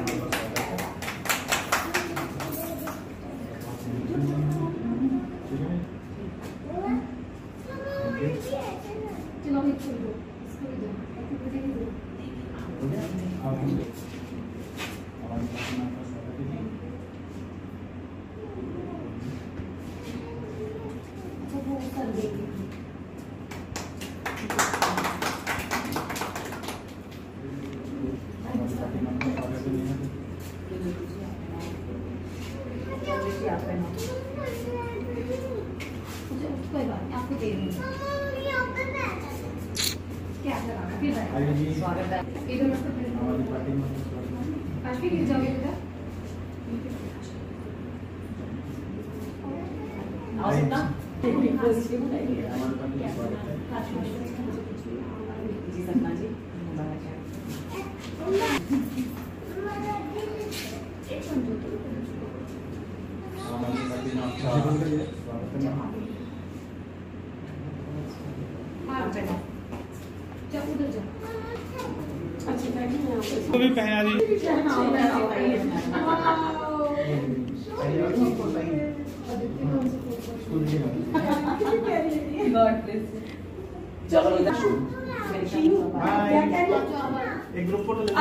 आपको दे रही हूँ। क्या स्वागत है। इधर काफी गिर जाओगे बेटा। जी सपना जी तो भी पहना दी। चलो एक ग्रुप फोटो ले।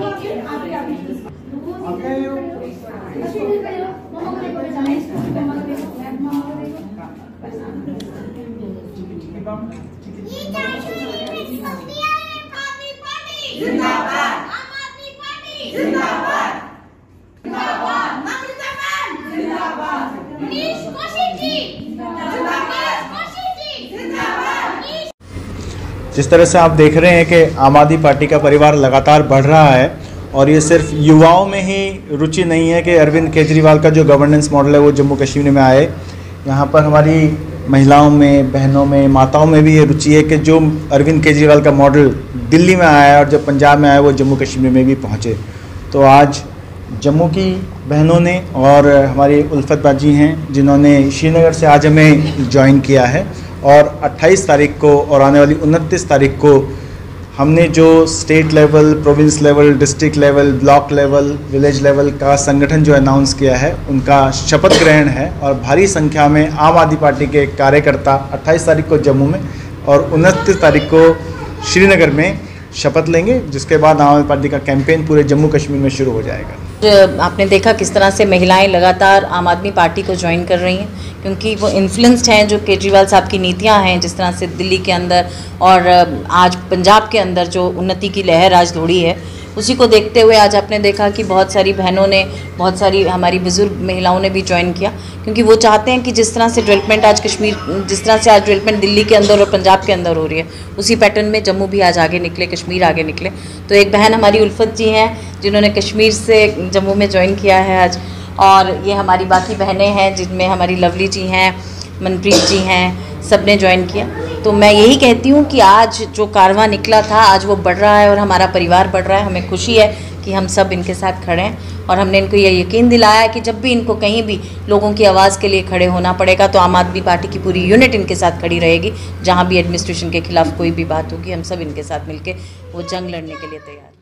जिंदाबाद आम आदमी पार्टी जिंदाबाद जिंदाबाद नमृतामन जिंदाबाद मनीष कौशिक जी जिंदाबाद कौशिक जी जिंदाबाद। जिस तरह से आप देख रहे हैं कि आम आदमी पार्टी का परिवार लगातार बढ़ रहा है और ये सिर्फ युवाओं में ही रुचि नहीं है कि अरविंद केजरीवाल का जो गवर्नेंस मॉडल है वो जम्मू कश्मीर में आए। यहाँ पर हमारी महिलाओं में, बहनों में, माताओं में भी ये रुचि है कि जो अरविंद केजरीवाल का मॉडल दिल्ली में आया और जब पंजाब में आया वो जम्मू कश्मीर में भी पहुँचे। तो आज जम्मू की बहनों ने और हमारी उल्फत बाजी हैं जिन्होंने श्रीनगर से आज हमें ज्वाइन किया है और 28 तारीख को और आने वाली 29 तारीख को हमने जो state level, province level, district level, block level, village level का संगठन जो अनाउंस किया है उनका शपथ ग्रहण है और भारी संख्या में आम आदमी पार्टी के कार्यकर्ता 28 तारीख को जम्मू में और 29 तारीख को श्रीनगर में शपथ लेंगे, जिसके बाद आम आदमी पार्टी का कैंपेन पूरे जम्मू कश्मीर में शुरू हो जाएगा। आपने देखा किस तरह से महिलाएं लगातार आम आदमी पार्टी को ज्वाइन कर रही हैं, क्योंकि वो इन्फ्लुएंस्ड हैं जो केजरीवाल साहब की नीतियां हैं, जिस तरह से दिल्ली के अंदर और आज पंजाब के अंदर जो उन्नति की लहर आज दौड़ी है, उसी को देखते हुए आज आपने देखा कि बहुत सारी बहनों ने, बहुत सारी हमारी बुजुर्ग महिलाओं ने भी ज्वाइन किया, क्योंकि वो चाहते हैं कि जिस तरह से डेवलपमेंट आज कश्मीर, जिस तरह से आज डेवलपमेंट दिल्ली के अंदर और पंजाब के अंदर हो रही है, उसी पैटर्न में जम्मू भी आज आगे निकले, कश्मीर आगे निकले। तो एक बहन हमारी उल्फत जी हैं जिन्होंने कश्मीर से जम्मू में ज्वाइन किया है आज, और ये हमारी बाकी बहनें हैं जिनमें हमारी लवली जी हैं, मनप्रीत जी हैं, सब ने ज्वाइन किया। तो मैं यही कहती हूँ कि आज जो कारवां निकला था आज वो बढ़ रहा है और हमारा परिवार बढ़ रहा है। हमें खुशी है कि हम सब इनके साथ खड़े हैं और हमने इनको ये यकीन दिलाया है कि जब भी इनको कहीं भी लोगों की आवाज़ के लिए खड़े होना पड़ेगा तो आम आदमी पार्टी की पूरी यूनिट इनके साथ खड़ी रहेगी। जहाँ भी एडमिनिस्ट्रेशन के खिलाफ कोई भी बात होगी हम सब इनके साथ मिलके वो जंग लड़ने के लिए तैयार हैं।